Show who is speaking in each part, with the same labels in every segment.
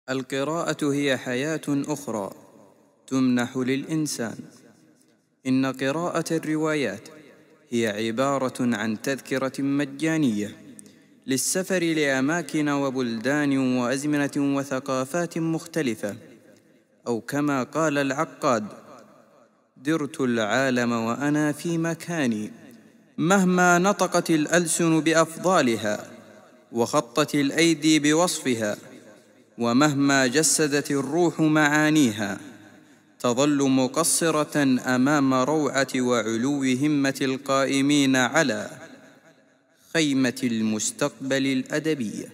Speaker 1: القراءة هي حياة أخرى تمنح للإنسان. إن قراءة الروايات هي عبارة عن تذكرة مجانية للسفر لأماكن وبلدان وأزمنة وثقافات مختلفة، أو كما قال العقاد: درت العالم وأنا في مكاني، مهما نطقت الألسن بأفضالها وخطت الأيدي بوصفها، ومهما جسدت الروح معانيها، تظل مقصرة أمام روعة وعلو همة القائمين على خيمة المستقبل الأدبية.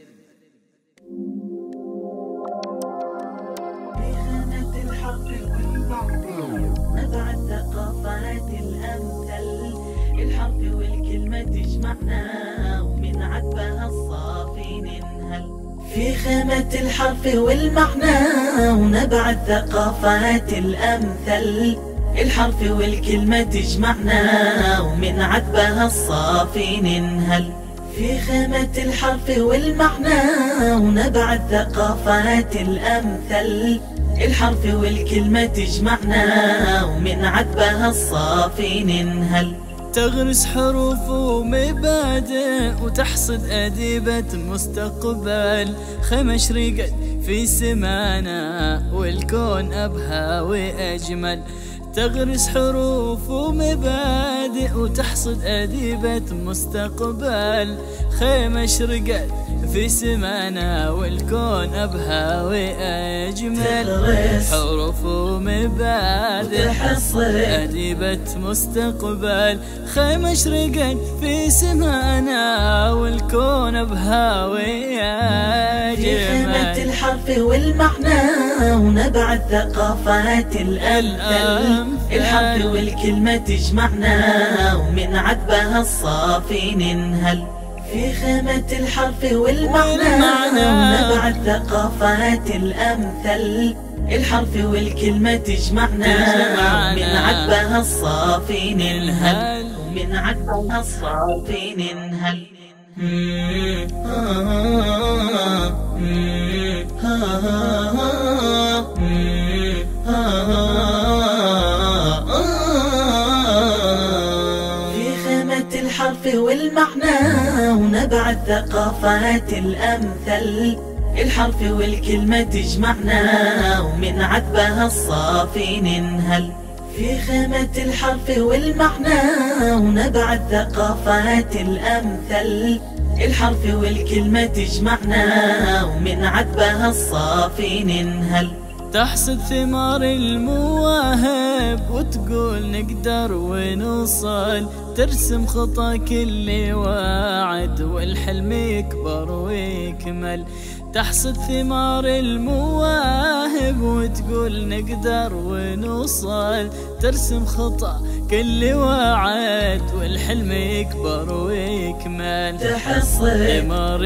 Speaker 2: نبع الثقافات الأمثل، الحرف والكلمة تجمعنا ومن عذبها الصافي ننهل. في خيمة الحرف والمعنى ونبع الثقافات الأمثل، الحرف والكلمة تجمعنا ومن عذبها الصافي ننهل. في خيمة الحرف والمعنى ونبع الثقافات الأمثل، الحرف والكلمة تجمعنا ومن عذبها الصافي ننهل.
Speaker 3: تغرس حروف ومبادئ وتحصد أديبة مستقبل، خيمة شرقت في سمانا والكون أبهى وأجمل. تغرس حروف ومبادئ وتحصد أديبة مستقبل، خيمة شرقت في سمانا والكون أبهى وأجمل. حروف ومبادئ وتحصد أديبة مستقبل، خيمة شرقت في سمانا والكون أبهى وأجمل.
Speaker 2: في خيمة الحرف والمعنى ونبع الثقافات الأمثل، الحرف والكلمة تجمعنا ومن عذبها الصافي ننهل. في خيمة الحرف والمعنى ونبع الثقافات الأمثل، الحرف والكلمة تجمعنا ومن عذبها الصافي ننهل، ومن عذبها الصافي ننهل. الحرف والمعنى ونبع الثقافات الأمثل، الحرف والكلمة تجمعنا ومن عذبها الصافي ننهل. في خيمة الحرف والمعنى ونبع الثقافات الأمثل، الحرف والكلمة تجمعنا ومن عذبها الصافي ننهل.
Speaker 3: تحصد ثمار المواهب وتقول نقدر ونوصل، ترسم خطى كل واعد والحلم يكبر ويكمل. تحصد ثمار المواهب وتقول نقدر ونوصل، ترسم خطى كل واعد والحلم يكبر ويكمل.
Speaker 2: تحصد
Speaker 3: ثمار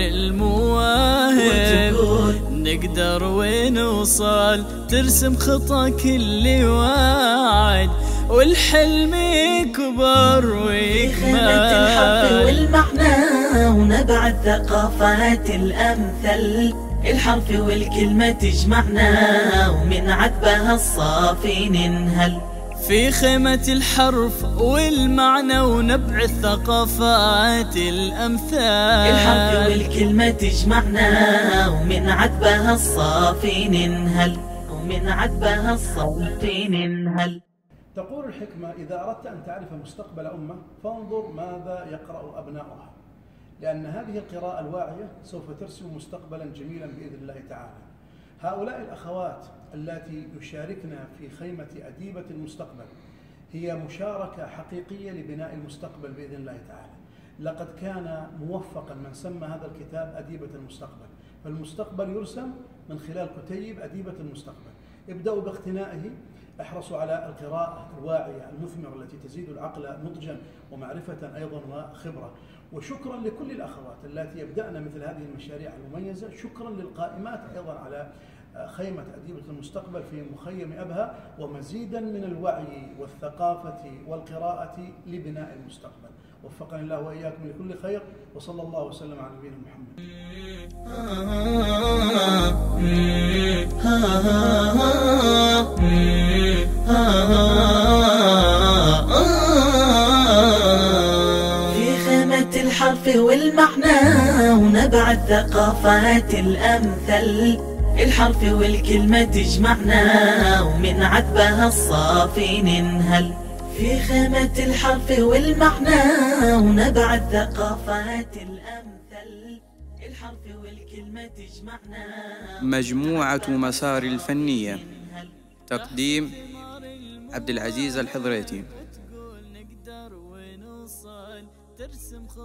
Speaker 3: المواهب وتقول نقدر ونوصل، ترسم خطى كل واعد والحلم يكبر ويكمل.
Speaker 2: في خيمة الحرف والمعنى ونبع الثقافات الأمثل، الحرف والكلمة تجمعنا ومن عذبها الصافي ننهل.
Speaker 3: في خيمة الحرف والمعنى ونبع الثقافات الأمثال،
Speaker 2: الحرف والكلمة تجمعنا ومن عذبها الصافي ننهل، ومن عذبها الصافي ننهل.
Speaker 4: تقول الحكمة: إذا أردت أن تعرف مستقبل أمة فانظر ماذا يقرأ أبناؤها، لأن هذه القراءة الواعية سوف ترسم مستقبلا جميلا بإذن الله تعالى. هؤلاء الأخوات اللاتي يشاركنا في خيمة أديبة المستقبل هي مشاركة حقيقية لبناء المستقبل بإذن الله تعالى. لقد كان موفقا من سمى هذا الكتاب أديبة المستقبل، فالمستقبل يرسم من خلال كتيب أديبة المستقبل. ابدأوا باقتنائه، احرصوا على القراءة الواعية المثمرة التي تزيد العقل نضجا ومعرفة أيضا وخبرة. وشكرا لكل الأخوات التي يبدأن مثل هذه المشاريع المميزة، شكرا للقائمات أيضا على خيمة أديبة المستقبل في مخيم أبها، ومزيدا من الوعي والثقافة والقراءة لبناء المستقبل. وفقني الله وإياكم لكل خير، وصلى الله وسلم على نبينا محمد.
Speaker 2: في خيمة الحرف والمعنى ونبع الثقافات الأمثل، الحرف والكلمة تجمعنا ومن عذبها الصافي ننهل. في خيمة الحرف والمعنى ونبع الثقافات الأمثل، الحرف والكلمة تجمعنا.
Speaker 1: مجموعة مسار الفنية، تقديم عبد العزيز الحضريتي.